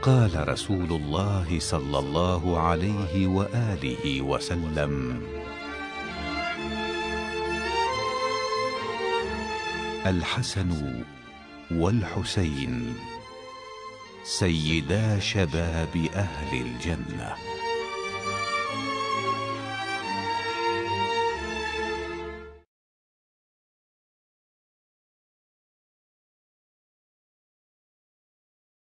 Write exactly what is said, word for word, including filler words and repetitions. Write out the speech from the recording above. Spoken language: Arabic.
قال رسول الله صلى الله عليه وآله وسلم: الحسن والحسين سيدا شباب أهل الجنة.